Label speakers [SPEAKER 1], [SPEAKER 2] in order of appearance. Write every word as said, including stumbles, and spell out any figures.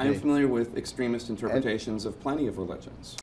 [SPEAKER 1] I am familiar with extremist interpretations and, of plenty of religions.